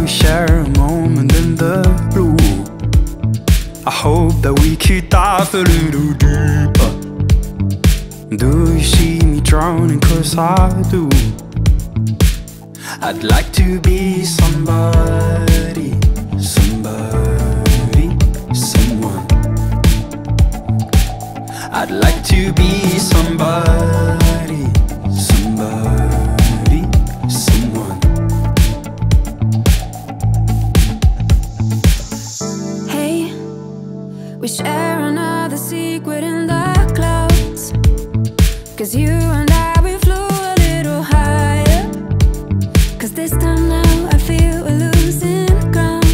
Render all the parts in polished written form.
we share a moment in the blue. I hope that we could dive a little deeper. Do you see me drowning? 'Cause I do. I'd like to be somebody, somebody, someone. I'd like to be somebody, somebody, someone. Hey, we share another secret in the clouds, 'cause you and I, we flew a little higher. 'Cause this time now I feel we're losing ground.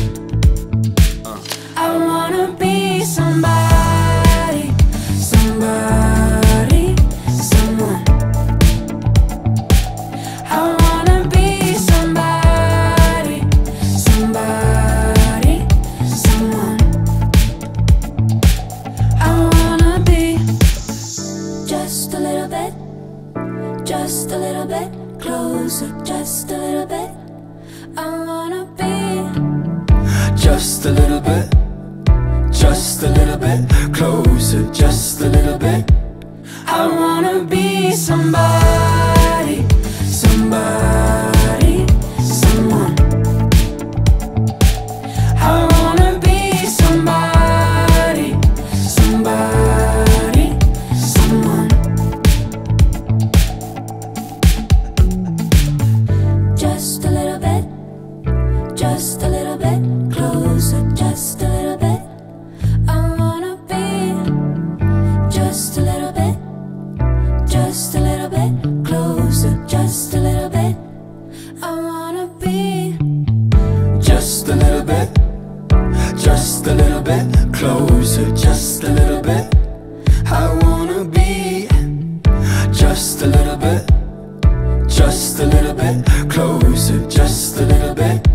I wanna be somebody, somebody, someone. I wanna be somebody, somebody, someone. I wanna be just a little bit, just a little bit closer, just a little bit. I wanna be Just a little bit, just a little bit closer, just a little bit. I wanna be somebody, somebody, someone. I wanna be somebody, somebody, someone. Just a little bit, just a little bit closer, just a little bit. I wanna be just a little bit, just a little bit closer, just a little bit. I wanna be Just a little bit, just a little bit closer, just a little bit. I wanna be just a little bit, just a little bit closer, just a little bit.